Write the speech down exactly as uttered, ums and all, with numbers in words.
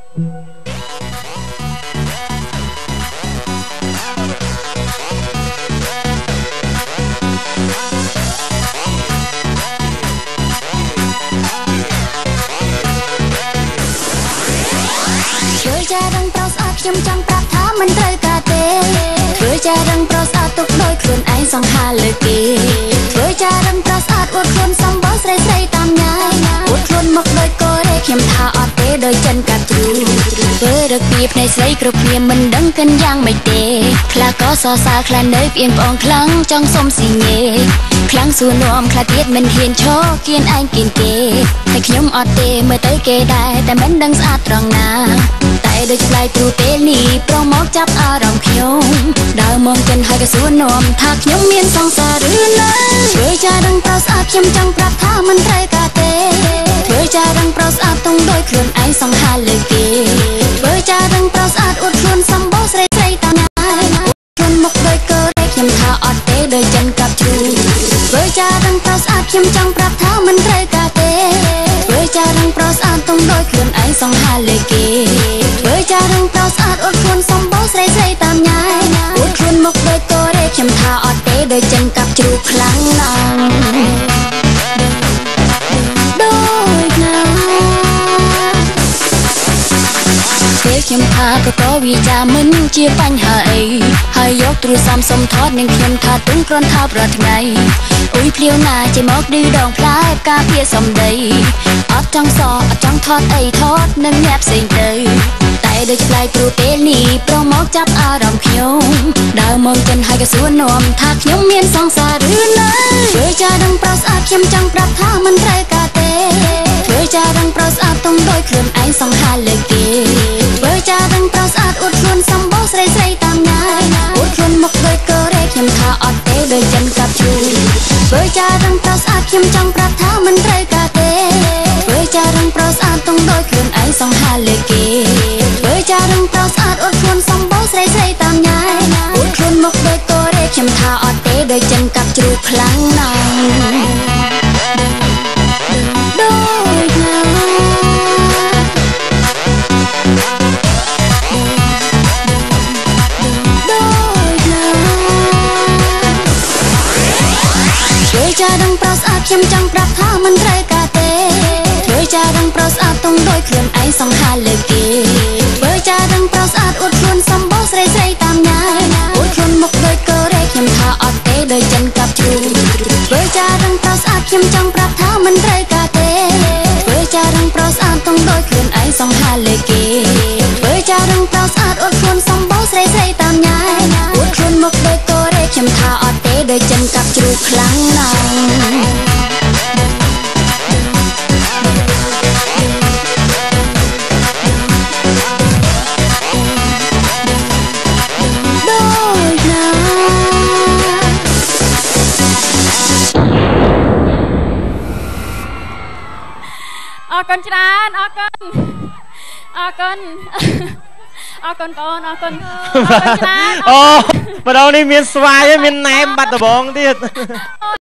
จะรังเปล่าสะอาดខ្ញុំចង់ប្រាប់ថាមិនត្រូវការទេធ្វើចារឹងប្រុសស្អាតទុកដោយខ្លួនឯងសង្ហាលើគេធ្វើចារឹងប្រុសស្អាតអួតខ្លួនសំបោស្រីស្រីតាមញ៉ាយអួតខ្លួនមកដោយកូរ៉េខ្ញុំថាអត់ទេដោយចិនកាប់ជ្រូធ្វើរកពីភ្នែកស្រីគ្រប់គ្នាមិនដឹងកិនយ៉ាងម៉េចទេខ្លះក៏សរសើរខ្លះនៅផ្អៀងប្អូនខ្លាំងចង់សុំស៊ីញេខ្លាំងសួរនាំខ្លះទៀតមិនហ៊ានឈរគៀនឯងគៀនគេតែខ្ញុំអត់ទេមើលទៅគេដែរតែមិនដឹងស្អាតត្រង់ណាតែដូចផ្លែទ្រូពេលនេះប្រមកចាប់អារម្មណ៍ខ្ញុំដើរមកចិនហើយក៏សួរនាំថាខ្ញុំមានសង្សារឬនៅធ្វើចារឹងប្រុសស្អាតខ្ញុំចង់ប្រាប់ថាមិនត្រូវការទេធ្វើចារឹងប្រុសស្អាតទុំដោយខ្លួនឯងសង្ហាលើគេធ្វើចារឹងប្រុសស្អាតអួតខ្លួនសំបោស្រីស្រីតាមញ៉ាយខ្លួនមកដោយកូរ៉េខ្ញុំថាអត់ទេដោយចិនកាប់ជ្រូធ្វើចារឹងប្រុសស្អាតខ្ញុំចង់ប្រាប់ថាមិនត្រូវការទេធ្វើចារឹងប្រុសស្អាតទុំដោយខ្លួនឯងសង្ហាលើគេធ្វើចារឹងប្រុសស្អាតអួតខ្លួនសំបោស្រីស្រីតាមញ៉ាយអួតខ្លួនមកដោយកូរ៉េខ្ញុំថាអត់ទេដោយចិនកាប់ជ្រូខ្លាំងណាស់ដូចណាពេលខ្ញុំថាក៏ក៏វាចាមិនជាបញ្ហាអីហើយយកទូរស័ព្ទសុំថតនឹងខ្ញុំថាទុំគ្រាន់ថាប្រថ្ងៃអ៊ុយភ្លាវណាចេះមកឌឺដងផ្លែការពារសំដីអត់ចង់សអត់ចង់ថតអីថតនឹងអ្នកផ្សេងទៅតែដូចផ្លែទ្រូពេលនេះប្រមកចាប់អារម្មណ៍ខ្ញុំដើរមកចិនហើយក៏សួរនាំថាខ្ញុំមានសង្សារឬនៅធ្វើចារឹងប្រុសស្អាតខ្ញុំចង់ប្រាប់ថាមិនត្រូវការទេធ្វើចារឹងប្រុសស្អាតទុំដោយខ្លួនឯងសង្ហាលើគេធ្វើចារឹងប្រុសស្អាតអួតខ្លួនសំបោស្រីស្រីតាមញ៉ាយអួតខ្លួនមកដោយកូរ៉េខ្ញុំថាអត់ទេដោយចិនកាប់ជ្រូធ្វើចារឹងប្រុសស្អាតខ្ញុំចង់ប្រាប់ថាមិនត្រូវការទេធ្វើចារឹងប្រុសស្អាតទុំដោយខ្លួនឯងសង្ហាលើគេធ្វើចារឹងប្រុសស្អាតអួតខ្លួនសំបោស្រីស្រីតាមញ៉ាយអួតខ្លួនមកដោយកូរ៉េខ្ញុំថាអត់ទេដោយចិនកាប់ជ្រូខ្លាំងណាស់ដូចណាធ្វើចារឹងប្រុសស្អាតខ្ញុំចង់ប្រាប់ថាមិនត្រូវការទេធ្វើចារឹងប្រុសស្អាតទុំដោយខ្លួនឯងសង្ហាលើគេធ្វើចារឹងប្រុសស្អាតអួតខ្លួនសំបោស្រីស្រីតាមញ៉ាយអួតខ្លួនមកដោយកូរ៉េខ្ញុំថាអត់ទេដោយចិនកាប់ជ្រូធ្វើចារឹងប្រុសស្អាតខ្ញុំចង់ប្រាប់ថាមិនត្រូវការទេធ្វើចារឹងប្រុសស្អាតទុំដោយខ្លួនឯងសង្ហាលើគេធ្វើចារឹងប្រុសស្អាតអួតខ្លួនសំបោស្រីស្រីតាមញ៉ាយអួតខ្លួនមកដោយកូរ៉េខ្ញុំថាអត់ទេដោយចិនកាប់ជ្រូខ្លាំងណាស់អរគុណច្រើនអរគុណអរគុណអរគុណកូនអរគុណអរគុណច្រើនអូម្ដងនេះមានស្វាយហើយមានណែមបាត់ដបងទៀត